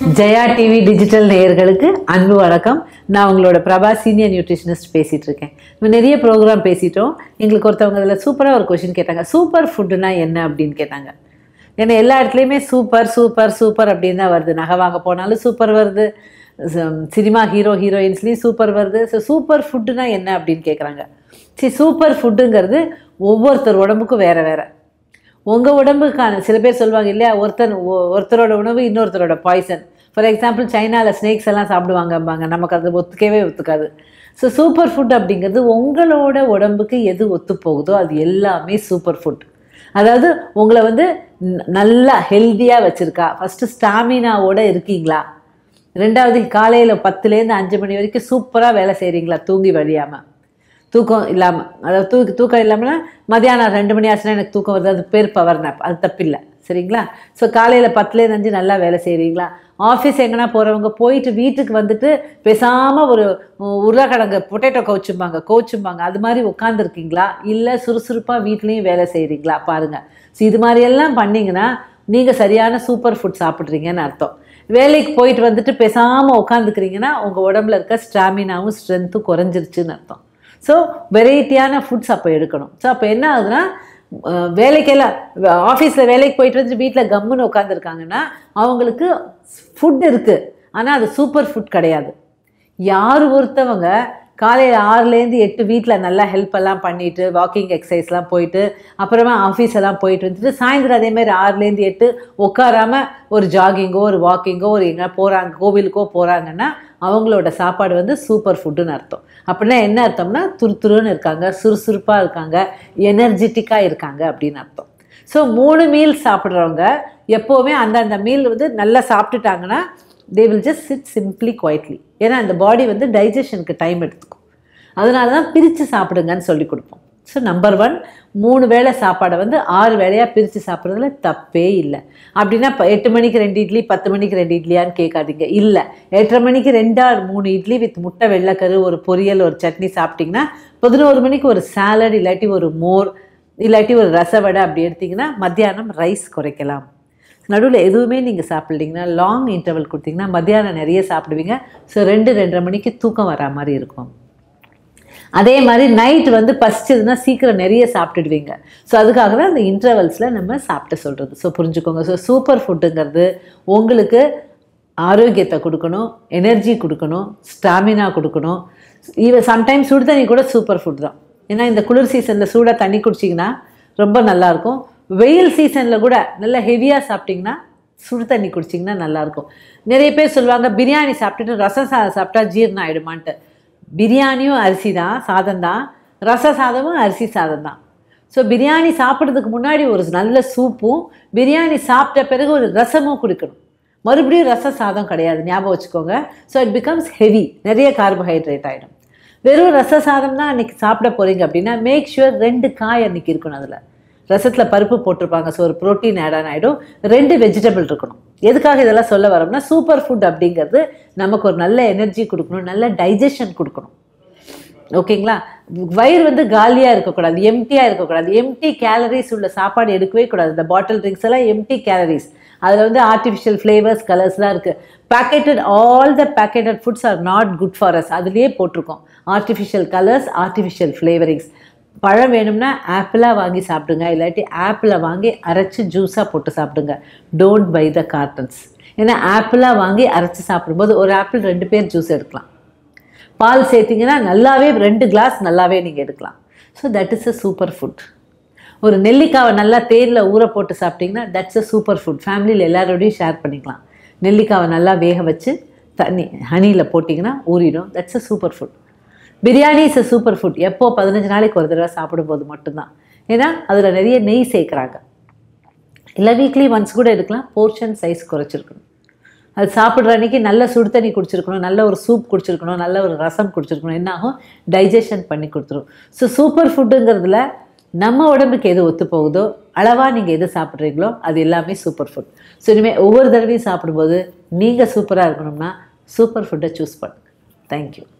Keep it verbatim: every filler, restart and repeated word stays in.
JayaTV Digital நேயர்களுக்கு அன்பு வணக்கம். நான் உங்களோட பிரபா சீனியர் நியூட்ரிஷனிஸ்ட் பேசிட்டு இருக்கேன். நம்ம நிறைய ப்ரோக்ராம் பேசிட்டோம். எங்களுக்கு ஒருத்தவங்க அதில் சூப்பராக ஒரு கொஷின் கேட்டாங்க. சூப்பர் ஃபுட்டுனா என்ன அப்படின்னு கேட்டாங்க. ஏன்னா எல்லா இடத்துலையுமே சூப்பர் சூப்பர் சூப்பர் அப்படின்னு தான் வருது. நகை வாங்க போனாலும் சூப்பர் வருது, சினிமா ஹீரோ ஹீரோயின்ஸ்லேயும் சூப்பர் வருது. ஸோ சூப்பர் ஃபுட்டுனா என்ன அப்படின்னு கேட்குறாங்க. சரி, சூப்பர் ஃபுட்டுங்கிறது ஒவ்வொருத்தர் உடம்புக்கும் வேறு வேறு. உங்கள் உடம்புக்கான சில பேர் சொல்லுவாங்க இல்லையா, ஒருத்தர் ஒருத்தரோட உணவு இன்னொருத்தரோட பாய்சன். ஃபார் எக்ஸாம்பிள் சைனாவில் ஸ்னேக்ஸ் எல்லாம் சாப்பிடுவாங்கம்பாங்க, நமக்கு அது ஒத்துக்கவே ஒத்துக்காது. ஸோ சூப்பர் ஃபுட் அப்படிங்கிறது உங்களோட உடம்புக்கு எது ஒத்து போகுதோ அது எல்லாமே சூப்பர் ஃபுட். அதாவது உங்களை வந்து நல்லா ஹெல்த்தியாக வச்சுருக்கா, ஃபஸ்ட்டு ஸ்டாமினாவோடு இருக்கீங்களா, ரெண்டாவது காலையில் பத்துலேருந்து அஞ்சு மணி வரைக்கும் சூப்பராக வேலை செய்கிறீங்களா, தூங்கி வழியாமல், தூக்கம் இல்லாமல், அதாவது தூக்கி தூக்கம் இல்லாமல்னா மதியானம் ரெண்டு மணி ஆச்சுன்னா எனக்கு தூக்கம் வருது, அது பேர் பவர் நேப், அது தப்பில்லை, சரிங்களா? ஸோ காலையில் பத்துலேருந்து அஞ்சு நல்லா வேலை செய்கிறீங்களா, ஆஃபீஸ் எங்கன்னா போகிறவங்க போயிட்டு வீட்டுக்கு வந்துட்டு பேசாமல் ஒரு உருளைக்கிழங்கு பொட்டேட்டோ கவுச்சும்பாங்க கவுச்சும்பாங்க அது மாதிரி உட்காந்துருக்கீங்களா, இல்லை சுறுசுறுப்பாக வீட்லேயும் வேலை செய்கிறீங்களா பாருங்கள். ஸோ இது மாதிரியெல்லாம் பண்ணிங்கன்னா நீங்கள் சரியான சூப்பர் ஃபுட் சாப்பிட்றீங்கன்னு அர்த்தம். வேலைக்கு போயிட்டு வந்துட்டு பேசாமல் உட்காந்துக்கிறீங்கன்னா உங்கள் உடம்புல இருக்க ஸ்டாமினாவும் ஸ்ட்ரென்த்தும் குறைஞ்சிருச்சுன்னு அர்த்தம். ஸோ வெரைட்டியான ஃபுட்ஸ் அப்போ எடுக்கணும். ஸோ அப்போ என்ன ஆகுதுன்னா, வேலைக்கெல்லாம் ஆஃபீஸில் வேலைக்கு போயிட்டு வந்துட்டு வீட்டில் கம்முன்னு உட்காந்துருக்காங்கன்னா அவங்களுக்கு ஃபுட் இருக்குது, ஆனால் அது சூப்பர் ஃபுட் கிடையாது. யார் ஒருத்தவங்க காலையில் ஆறுலேருந்து எட்டு வீட்டில் நல்லா ஹெல்ப் எல்லாம் பண்ணிவிட்டு வாக்கிங் எக்ஸசைஸ்லாம் போயிட்டு அப்புறமா ஆஃபீஸ் எல்லாம் போயிட்டு வந்துட்டு சாயந்தரம் அதேமாதிரி ஆறுலேருந்து எட்டு உட்காராமல் ஒரு ஜாகிங்கோ ஒரு வாக்கிங்கோ ஒரு எங்கே போகிறாங்க கோவிலுக்கோ போகிறாங்கன்னா அவங்களோட சாப்பாடு வந்து சூப்பர் ஃபுட்டுன்னு அர்த்தம். அப்படின்னா என்ன அர்த்தம்னா துருத்துருன்னு இருக்காங்க, சுறுசுறுப்பாக இருக்காங்க, எனர்ஜெட்டிக்காக இருக்காங்க அப்படின்னு அர்த்தம். ஸோ மூணு மீல் சாப்பிட்றவங்க எப்போவுமே அந்தந்த மீல் வந்து நல்லா சாப்பிட்டுட்டாங்கன்னா they will just sit simply quietly. ஏன்னா அந்த பாடி வந்து டைஜஷனுக்கு டைம் எடுத்துக்கும். அதனால தான் பிரித்து சாப்பிடுங்கன்னு சொல்லி கொடுப்போம். ஸோ நம்பர் ஒன், மூணு வேளை சாப்பாடை வந்து ஆறு வேளையாக பிரித்து சாப்பிட்றதுல தப்பே இல்லை. அப்படின்னா இப்போ எட்டு மணிக்கு ரெண்டு இட்லி பத்து மணிக்கு ரெண்டு இட்லியான்னு கேட்காதீங்க. இல்லை, எட்டரை மணிக்கு ரெண்டா மூணு இட்லி வித் முட்டை வெள்ளைக்கரு ஒரு பொரியல் ஒரு சட்னி சாப்பிட்டிங்கன்னா பதினோரு மணிக்கு ஒரு சாலட் இல்லாட்டி ஒரு மோர் இல்லாட்டி ஒரு ரசவடை அப்படி எடுத்திங்கன்னா மத்தியானம் ரைஸ் குறைக்கலாம். நடுவில் எதுவுமே நீங்கள் சாப்பிட்லிங்கன்னா லாங் இன்டர்வல் கொடுத்தீங்கன்னா மத்தியானம் நிறைய சாப்பிடுவீங்க. ஸோ ரெண்டு ரெண்டரை மணிக்கு தூக்கம் வரா மாதிரி இருக்கும். அதே மாதிரி நைட் வந்து பசிச்சதுன்னா சீக்கிரம் நிறைய சாப்பிட்டுடுவீங்க. ஸோ அதுக்காக தான் அந்த இன்டர்வல்ஸில் நம்ம சாப்பிட்டு சொல்கிறது. ஸோ புரிஞ்சுக்கோங்க. ஸோ சூப்பர் ஃபுட்டுங்கிறது உங்களுக்கு ஆரோக்கியத்தை கொடுக்கணும், எனர்ஜி கொடுக்கணும், ஸ்டாமினா கொடுக்கணும். ஈவன் சம்டைம்ஸ் சுடு தண்ணி கூட சூப்பர் ஃபுட் தான். ஏன்னா இந்த குளிர் சீசனில் சூடாக தண்ணி குடிச்சிங்கன்னா ரொம்ப நல்லாயிருக்கும். வெயில் சீசனில் கூட நல்லா ஹெவியாக சாப்பிட்டிங்கன்னா சுடு தண்ணி குடிச்சிங்கன்னா நல்லாயிருக்கும். நிறைய பேர் சொல்லுவாங்க பிரியாணி சாப்பிட்டுட்டு ரசம் சாதம் சாப்பிட்டா ஜீரணம் ஆகிடுமான்ட்டு. பிரியாணியும் அரிசி தான், சாதம் தான், ரச சாதமும் அரிசி சாதம் தான். ஸோ பிரியாணி சாப்பிட்றதுக்கு முன்னாடி ஒரு நல்ல சூப்பும் பிரியாணி சாப்பிட்ட பிறகு ஒரு ரசமும் குடிக்கணும். மறுபடியும் ரச சாதம் கிடையாது, ஞாபகம் வச்சுக்கோங்க. ஸோ இட் பிகம்ஸ் ஹெவி, நிறைய கார்போஹைட்ரேட் ஆகிடும். வெறும் ரச சாதம் தான் அன்றைக்கி சாப்பிட போகிறீங்க அப்படின்னா மேக் ஷுர் ரெண்டு காய் அன்றைக்கி இருக்கணும். அதில் ரசத்தில் பருப்பு போட்டிருப்பாங்க, ஸோ ஒரு ப்ரோட்டீன் ஆட் ஆன் ஆகிடும். ரெண்டு வெஜிடபிள் இருக்கணும். எதுக்காக இதெல்லாம் சொல்ல வரோம்னா சூப்பர் ஃபுட் அப்படிங்கிறது நமக்கு ஒரு நல்ல எனர்ஜி கொடுக்கணும், நல்ல டைஜஷன் கொடுக்கணும். ஓகேங்களா? வயிறு வந்து காலியாக இருக்கக்கூடாது, எம்டியாக இருக்கக்கூடாது. எம்டி கேலரிஸ் உள்ள சாப்பாடு எடுக்கவே கூடாது. இந்த பாட்டில் ட்ரிங்க்ஸ் எல்லாம் எம்டி கேலரிஸ், அதில் வந்து ஆர்டிஃபிஷியல் ஃப்ளேவர்ஸ் கலர்ஸ்லாம் இருக்குது. Packeted all the packeted foods are not good for us. அதுலேயே போட்டிருக்கோம் ஆர்டிஃபிஷியல் கலர்ஸ், ஆர்டிஃபிஷியல் ஃப்ளேவரிங்ஸ். பழம் வேணும்னா ஆப்பிளாக வாங்கி சாப்பிடுங்க, இல்லாட்டி ஆப்பிளை வாங்கி அரைச்சி ஜூஸாக போட்டு சாப்பிடுங்க. Don't buy the cartons. ஏன்னா ஆப்பிளாக வாங்கி அரைச்சி சாப்பிடும்போது ஒரு ஆப்பிள் ரெண்டு பேர் ஜூஸ் எடுக்கலாம். பால் சேர்த்திங்கன்னா நல்லாவே ரெண்டு கிளாஸ் நல்லாவே நீங்கள் எடுக்கலாம். So that is a super food. ஒரு நெல்லிக்காவை நல்லா தேனில் ஊற போட்டு சாப்பிட்டிங்கன்னா தட்ஸ் அ சூப்பர் ஃபுட். ஃபேமிலியில் எல்லாரோடையும் ஷேர் பண்ணிக்கலாம். நெல்லிக்காவை நல்லா வேக வச்சு தண்ணி ஹனியில் போட்டிங்கன்னா ஊறிடும். That's a super food. Biryani is a super food. எப்போ பதினஞ்சு நாளைக்கு ஒரு தடவை சாப்பிடும்போது மட்டும்தான். ஏன்னா அதில் நிறைய நெய் சேர்க்குறாங்க. இல்லை வீக்லி ஒன்ஸ் கூட எடுக்கலாம். போர்ஷன் சைஸ் குறைச்சிருக்கணும். அது சாப்பிட்ற அன்றைக்கி நல்ல சுடு தண்ணி குடிச்சிருக்கணும், நல்ல ஒரு சூப் குடிச்சிருக்கணும், நல்ல ஒரு ரசம் குடிச்சிருக்கணும். என்னாகும், டைஜஷன் பண்ணி கொடுத்துரும். ஸோ சூப்பர் ஃபுட்டுங்கிறதுல நம்ம உடம்புக்கு எது ஒத்து போகுதோ அளவாக நீங்கள் எது சாப்பிட்றீங்களோ அது எல்லாமே சூப்பர் ஃபுட். ஸோ இனிமேல் ஒவ்வொரு தடவையும் சாப்பிடும்போது நீங்கள் சூப்பராக இருக்கணும்னா சூப்பர் ஃபுட்டை சூஸ் பண்ணுங்கள். தேங்க்யூ.